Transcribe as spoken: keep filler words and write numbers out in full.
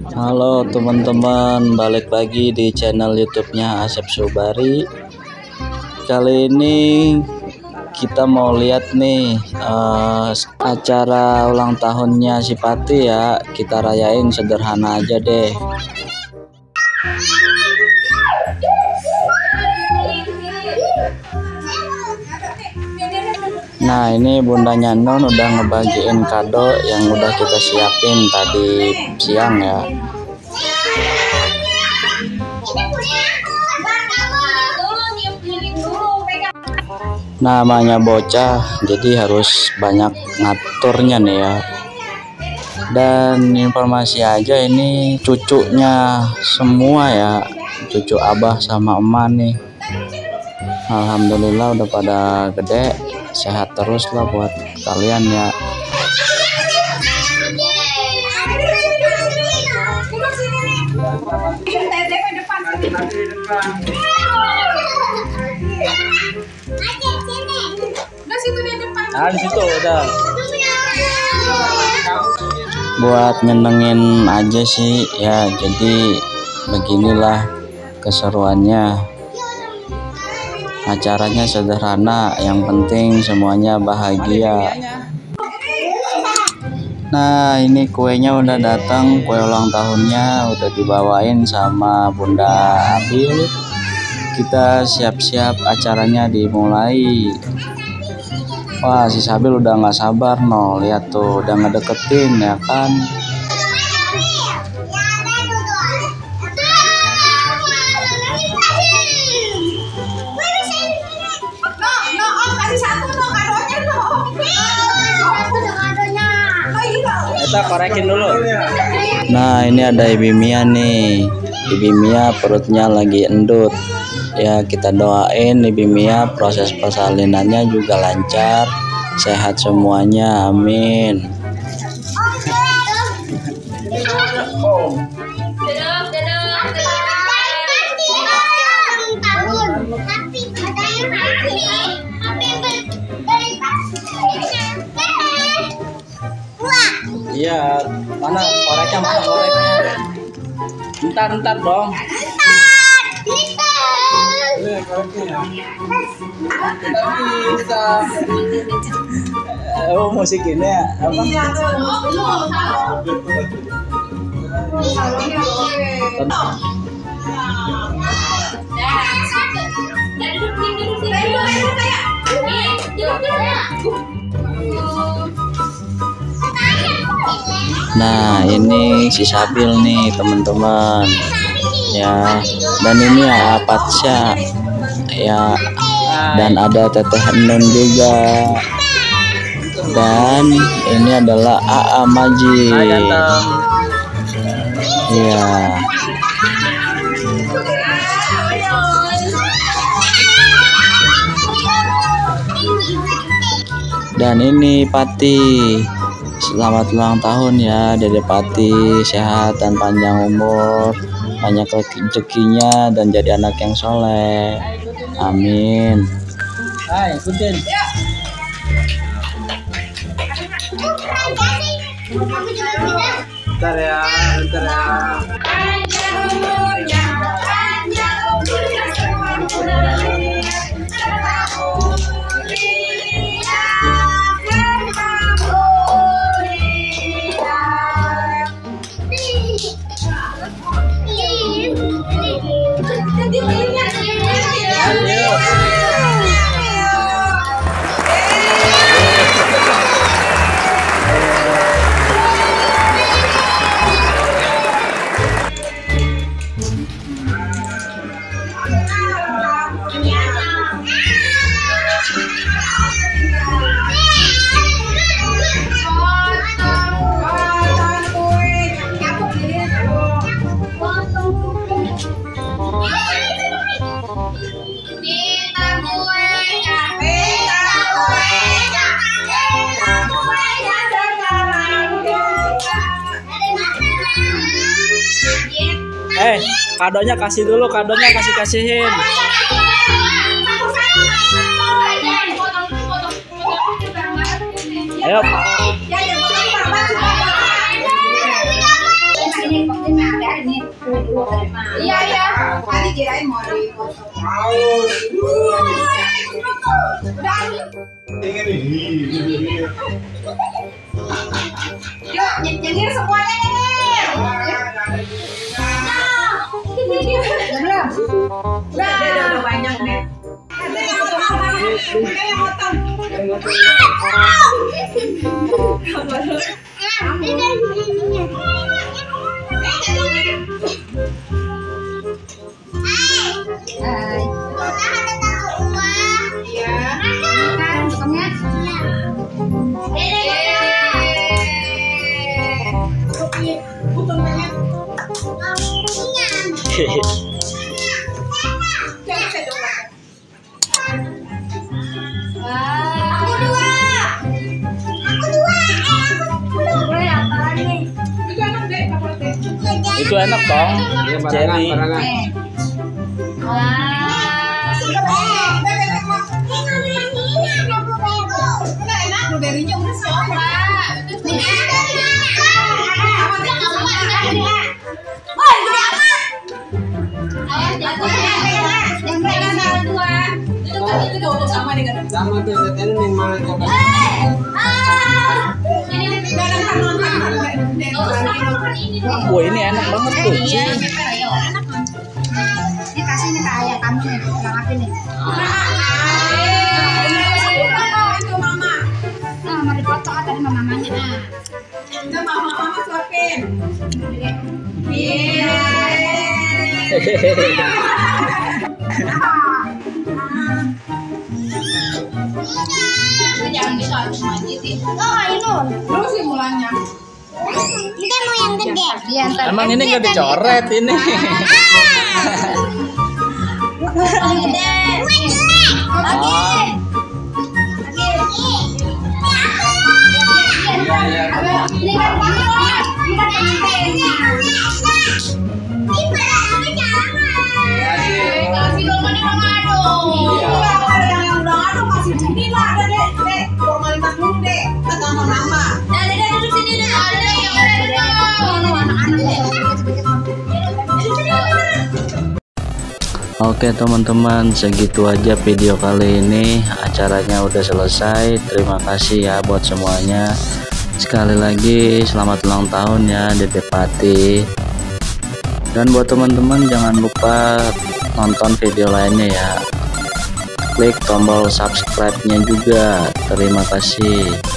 Halo teman-teman, balik lagi di channel YouTube-nya Asep Sobari. Kali ini kita mau lihat nih uh, acara ulang tahunnya si Pati ya. Kita rayain sederhana aja deh. Nah, ini bundanya Non udah ngebagiin kado yang udah kita siapin tadi siang ya. Namanya bocah, jadi harus banyak ngaturnya nih ya. Dan informasi aja, ini cucunya semua ya, cucu abah sama emak nih. Alhamdulillah udah pada gede, sehat terus lah buat kalian ya. Nah, di situ udah. Buat nyenengin aja sih ya, jadi beginilah keseruannya. Acaranya sederhana, yang penting semuanya bahagia. Nah, ini kuenya udah datang, kue ulang tahunnya udah dibawain sama Bunda Abil. Kita siap-siap acaranya dimulai. Wah, si Sabil udah nggak sabar no, lihat tuh udah ngedeketin ya kan. Kita korekin dulu. Nah, ini ada Ibu Mia nih. Ibu Mia perutnya lagi endut. Ya, kita doain Ibu Mia proses persalinannya juga lancar, sehat semuanya, amin. Iya, mana koreknya, mana koreknya? Bentar, bentar dong. Bisa. Oh, musik ini ya? Apa? Nah, ini si Sabil nih teman-teman ya, dan ini ya Apatsya ya, dan ada Teteh Nun juga, dan ini adalah A A Majid ya. Dan ini Pati. Selamat ulang tahun ya Dede Pati, sehat dan panjang umur, banyak rezekinya dan jadi anak yang soleh, amin. Hai, ikutin. Bentar ya, bentar ya. Eh, kadonya kasih dulu, kadonya kasih kasihin. Ayo. Iya ya. Tadi kirain mau dipotong. Yuk, nyengir semuanya nih. Belum. Udah, udah banyak nih. Ada yang potong, ada yang potong. Itu enak dong, cherry. Blueberry-nya udah siapa? Wah, ini enak banget tuh. Ini kasih nih ke ayah kamu nih, yang apa nih? Itu mama. Nah, mau dipotong tadi sama mamanya. Nah, itu mama mama suapin. Iya. Jangan bisa maju sih. Oh, ini. Terus sih mulanya. Kita mau yang gede. Emang ini nggak dicoret ini? Yang gede. Oke teman-teman, segitu aja video kali ini. Acaranya udah selesai. Terima kasih ya buat semuanya. Sekali lagi selamat ulang tahun ya Dede Pati. Dan buat teman-teman jangan lupa nonton video lainnya ya. Klik tombol subscribe-nya juga. Terima kasih.